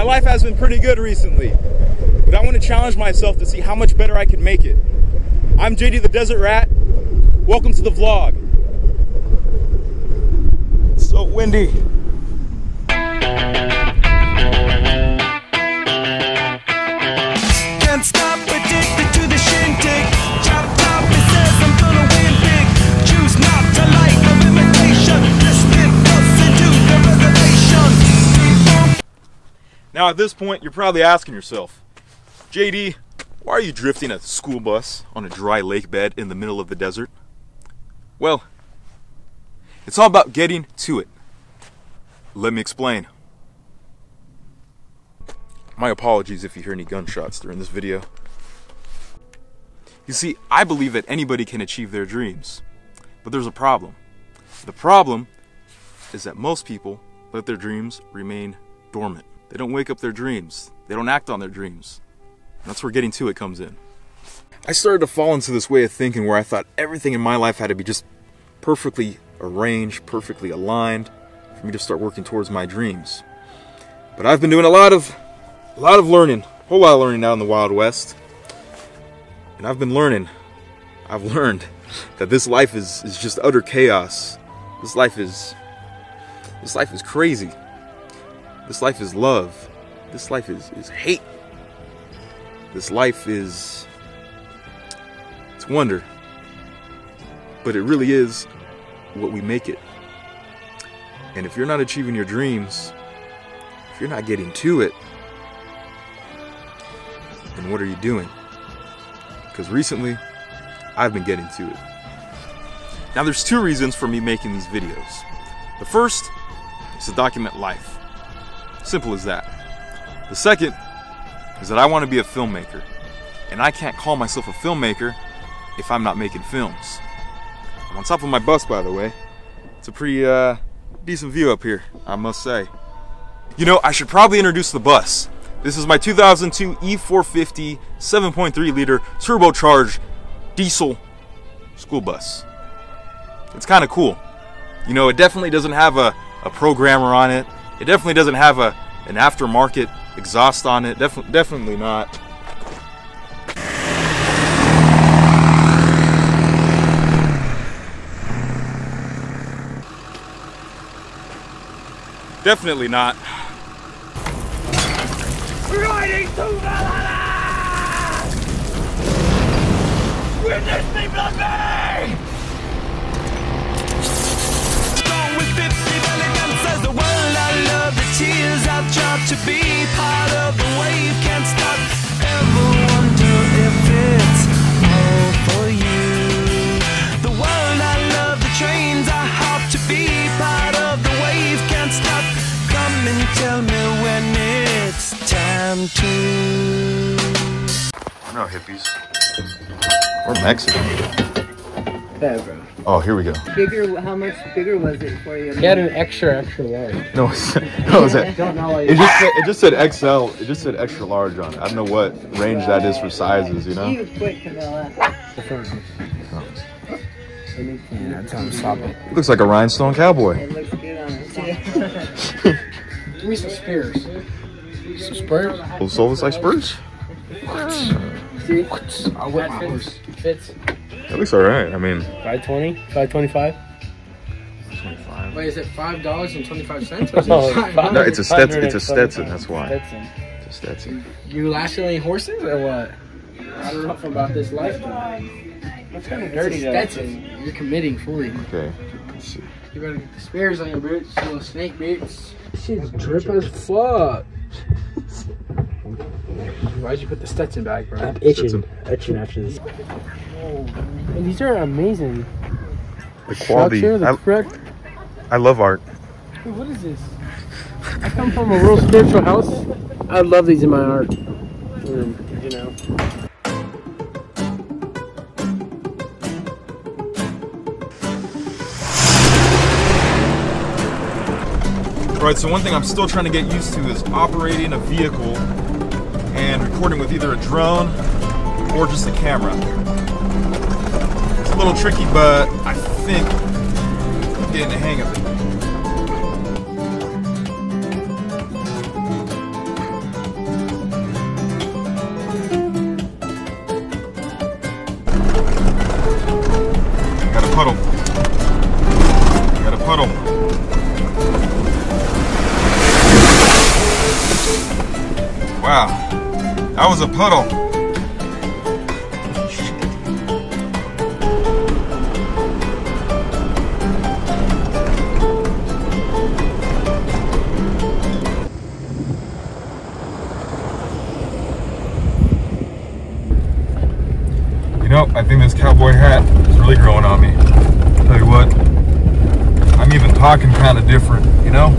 life has been pretty good recently, but I want to challenge myself to see how much better I can make it. I'm JD the Desert Rat. Welcome to the vlog. It's so windy. Can't stop, addicted to the shindig. Chop top, it says I'm gonna win big. Choose not to like of imitation. Just spit us into the reservation. Now at this point, you're probably asking yourself, JD, why are you drifting a school bus on a dry lake bed in the middle of the desert? Well, it's all about getting to it. Let me explain. My apologies if you hear any gunshots during this video. You see, I believe that anybody can achieve their dreams, but there's a problem. The problem is that most people let their dreams remain dormant. They don't wake up their dreams. They don't act on their dreams. And that's where getting to it comes in. I started to fall into this way of thinking where I thought everything in my life had to be just perfectly arranged, perfectly aligned for me to start working towards my dreams. But I've been doing a lot of learning, a whole lot of learning out in the Wild West. And I've learned that this life is just utter chaos. This life is crazy. This life is love. This life is hate. This life it's wonder. But it really is what we make it. And if you're not achieving your dreams, if you're not getting to it, then what are you doing? Because recently, I've been getting to it. Now there's two reasons for me making these videos. The first is to document life. Simple as that. The second is that I want to be a filmmaker. And I can't call myself a filmmaker if I'm not making films. I'm on top of my bus, by the way. It's a pretty decent view up here, I must say. You know, I should probably introduce the bus. This is my 2002 E450 7.3 liter turbocharged diesel school bus. It's kind of cool. You know, it definitely doesn't have a programmer on it. It definitely doesn't have an aftermarket exhaust on it. Definitely not. Definitely not. Riding to Valhalla! Witness me, blood me! Strong with 50 elegance as the world I love. The tears I've tried to be part of the wave. Can't stop, ever wonder if it's all for you. The world I love, the trains I hop to be part of the wave. Can't stop, come and tell me when it's time to. We're not hippies. We're Mexican. Yeah, bro. Oh, here we go. Bigger? How much bigger was it for you? He had an extra large. No, it just said XL. It just said extra large on it. I don't know what range that is for sizes, you know? You quit, Camilla. Yeah, tell him stop it. It looks like a rhinestone cowboy. It looks good on it, too. Give me some spears. Some spurs? Little soulless like Spurs? See? I'll whip my horse. Fits. That looks alright. I mean, 520? 525? 25. Wait, is it $5.25? No, it's a Stetson. It's a Stetson. That's why. Stetson. It's a Stetson. You lashing any horses or what? I don't know about this lifetime. That's kind of dirty. Stetson. You're committing fully. Okay. Let's see. You better get the spears on your boots. Little snake boots. Shit's drip as fuck. Why'd you put the Stetson back, bro? I'm itching after this. And these are amazing. The quality. I love art. Hey, what is this? I come from a real spiritual house. I would love these in my art room, you know. Alright, so one thing I'm still trying to get used to is operating a vehicle and recording with either a drone or just a camera. It's a little tricky, but I think I'm getting the hang of it. puddle. Wow, that was a puddle. You know, I think this cowboy hat is really growing on me. Tell you what, I'm even talking kind of different, you know?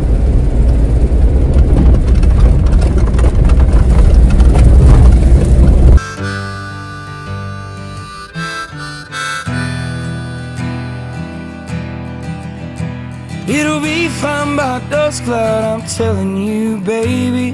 It'll be fine by dusk cloud, I'm telling you, baby.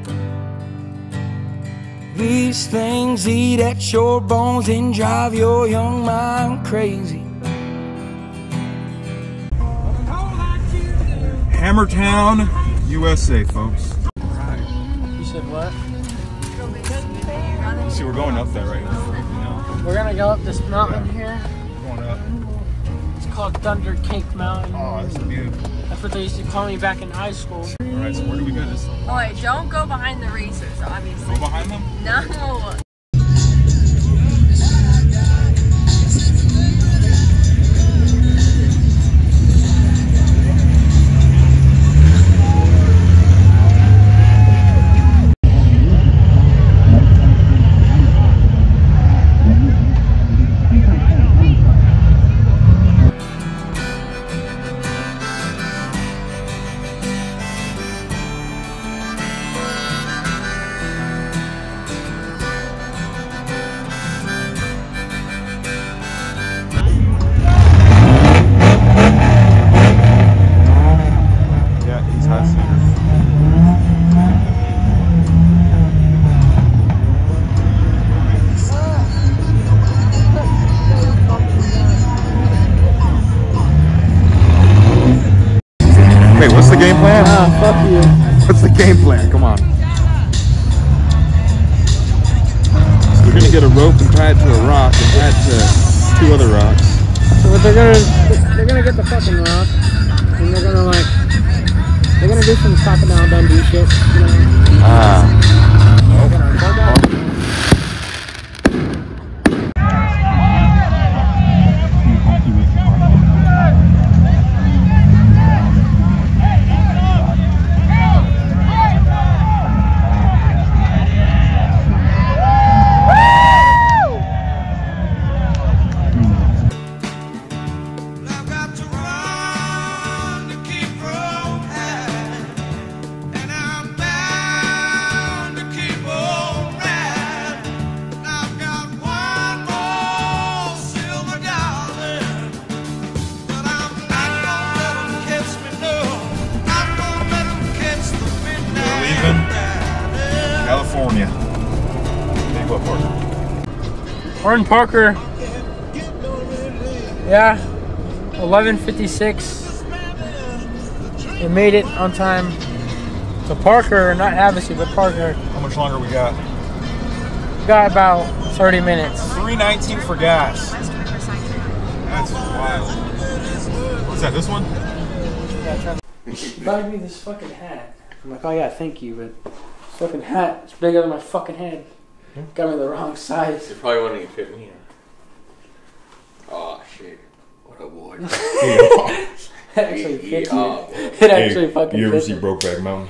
These things eat at your bones and drive your young mind crazy. Hammertown, USA, folks. You said what? See, we're going up there right now. We're gonna go up this mountain here. Going up. It's called Thunder Cake Mountain. Oh, that's beautiful. That's what they used to call me back in high school. Alright, so where do we go this time? Oh wait, don't go behind the racers, obviously. Go behind them? No. Wait, what's the game plan? Fuck you. What's the game plan? Come on. So we're gonna get a rope and tie it to a rock and tie it to 2 other rocks. So what they're gonna get the fucking rock and they're gonna do some Crocodile Dundee shit, you know. They're gonna go down. California. Big what, Parker? We're in Parker. Yeah, 11:56. We made it on time to Parker, not Havasu, but Parker. How much longer we got? We got about 30 minutes. $3.19 for gas. That's wild. What's that, this one? She bought me this fucking hat. I'm like, oh yeah, thank you, but this fucking hat is bigger than my fucking head. Got me the wrong size. You're probably wondering if it fit me. Oh shit. What a boy. It actually fits you. It actually fucking You ever fits see you. Brokeback Mountain?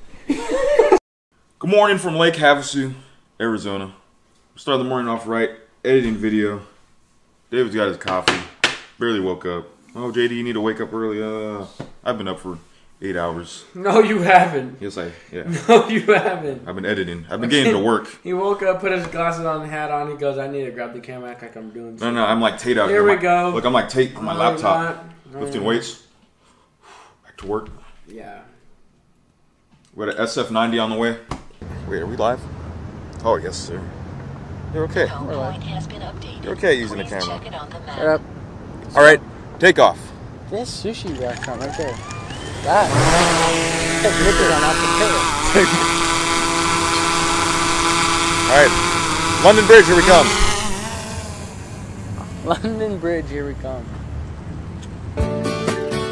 Good morning from Lake Havasu, Arizona. Started the morning off right, editing video. David's got his coffee. Barely woke up. Oh, JD, you need to wake up early. I've been up for 8 hours. No, you haven't. Yes, yeah. No, you haven't. I've been editing. I've been getting to work. He woke up, put his glasses on, hat on. He goes, I need to grab the camera, act like I'm doing something. No, I'm like Tate out Here here. we go. Look, I'm like Tate on my No, laptop. you're not. Lifting weights. Back to work. Yeah. We got an SF90 on the way. Wait, are we live? Oh, yes, sir. You're okay. You're okay using the camera. Shut up. All right, take off. This sushi restaurant right there. That. Take liquid on off All right, London Bridge, here we come. the tail. London Bridge, here we come.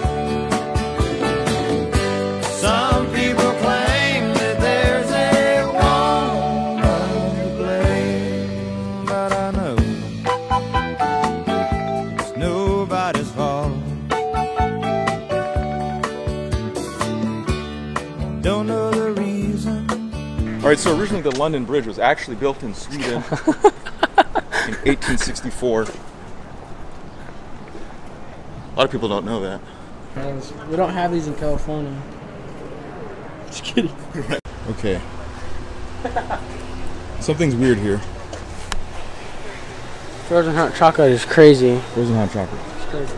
Alright, so originally the London Bridge was actually built in Sweden in 1864. A lot of people don't know that. We don't have these in California. Just kidding. Okay. Something's weird here. Frozen hot chocolate is crazy. Frozen hot chocolate. It's crazy.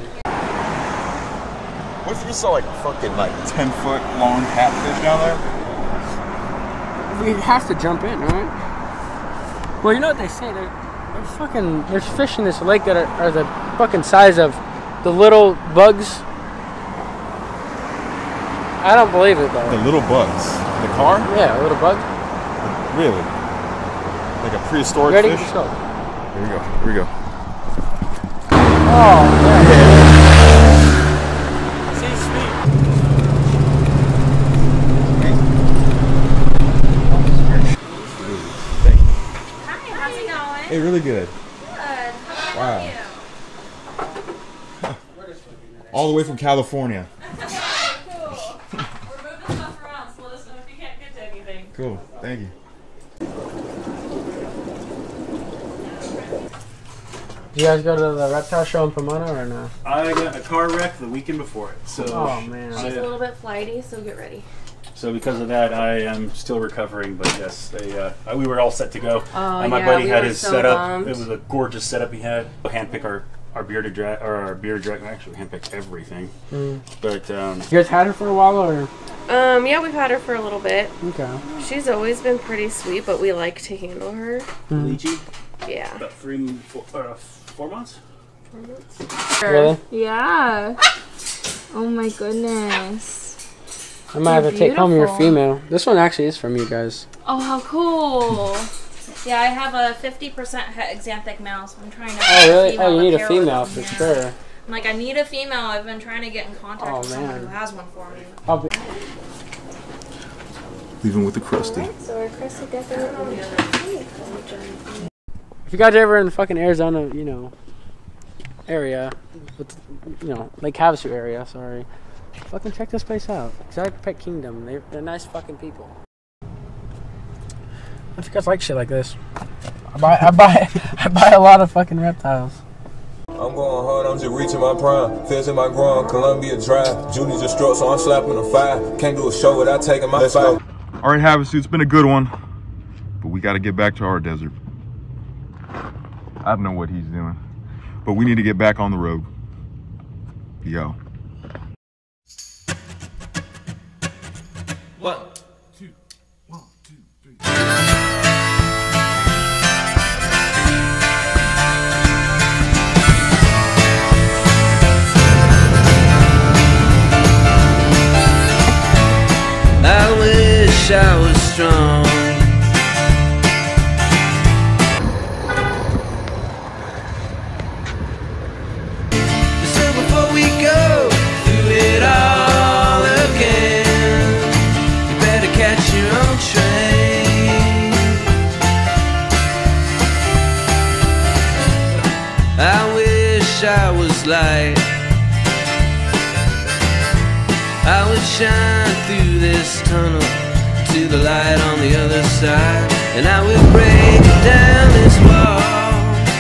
What if you saw like a fucking 10-foot long catfish down there? We have to jump in, right? Well, you know what they say? There's fish in this lake that are the fucking size of the little bugs. I don't believe it though. The little bugs. The car? Yeah, a little bug. Really? Like a prehistoric Ready? fish? Let's go. Here we go. Here we go. Oh, yeah. See, sweet. Thank you. Hi, how's it going? Hey, really good. Good. How Wow. are you? All the way from California. Cool. We're moving stuff around, so let us know if you can't get to anything. Cool. Thank you. Did you guys go to the reptile show in Pomona or no? I got a car wreck the weekend before it, so Oh man. She's a little bit flighty, so get ready. so because of that, I am still recovering. But yes, we were all set to go. Oh, My yeah, buddy we had were his so setup. bummed. It was a gorgeous setup he had. Handpick our bearded drag, or our bearded drag. Actually, handpick everything. But You guys had her for a while or? Yeah, we've had her for a little bit. Okay. She's always been pretty sweet, but we like to handle her. lychee, Yeah. about 4 months. 4 months. Really? Yeah. Oh my goodness. I might have to take home your beautiful. female. This one actually is from you guys. Oh, how cool. Yeah, I have a 50% xanthic male, so I'm trying to. Oh really? Oh, you need a to pair with female them. for Yeah. sure. I'm like, I need a female. I've been trying to get in contact Oh, with someone man. who has one for me. I'll be Leaving with the crusty. So our crusty definitely. If you guys are ever in the fucking Arizona, you know, area, with, you know, Lake Havasu area, sorry, fucking check this place out. Exotic Pet Kingdom. They're nice fucking people. If you guys like shit like this, I buy a lot of fucking reptiles. I'm going hard, I'm just reaching my prime. Fizz in my groin, Columbia Drive. Junior just struck, so I'm slapping a 5. Can't do a show without taking my 5. All right, Havasu, it's been a good one, but we got to get back to our desert. I don't know what he's doing, but we need to get back on the road. Yo. 1, 2, 1, 2, 3. I wish I was strong. So before we go through it all again, you better catch your own train. I wish I was light. I would shine through this tunnel to the light on the other side, and I would break down this wall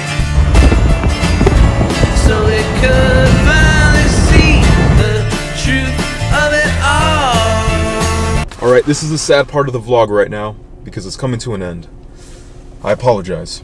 so we could finally see the truth of it all. All right, this is the sad part of the vlog right now because it's coming to an end. I apologize.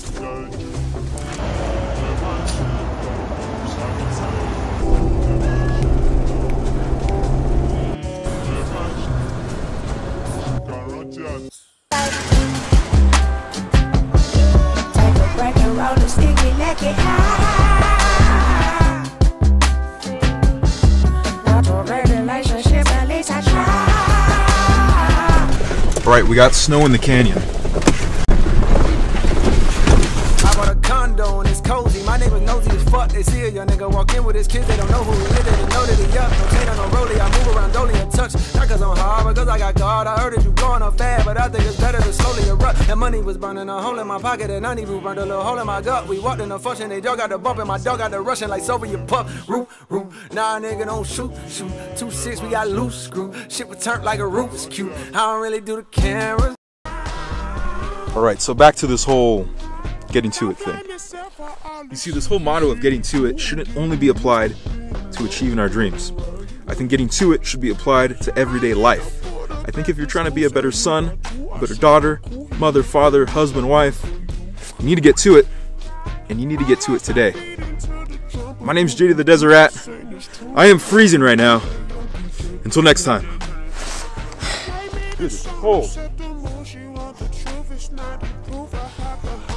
All right, we got snow in the canyon. I bought a condo and it's cozy. My neighbor's nosy as fuck. They see a young nigga walk in with his kids. They don't know who he is. They don't know that he up. No chain on no rollie. I move around dolly and touch. Not cause I'm hard, but cause I got God. I heard that you blowing up fast, but I think it's better to slowly erupt. That money was burning a hole in my pocket, and I need to burn a little hole in my gut. We walked in the function, they dog got the bump, and my dog got the rushing like Soviet pup. Root. Nah, nigga, don't shoot. 2-6, we got loose screw. Shit was turned like a roof's cute. I don't really do the cameras. Alright, so back to this whole getting to it thing. You see, this whole motto of getting to it shouldn't only be applied to achieving our dreams. I think getting to it should be applied to everyday life. I think if you're trying to be a better son, a better daughter, mother, father, husband, wife, you need to get to it, and you need to get to it today. My name's JD the Desert Rat. I am freezing right now. Until next time. It's cold.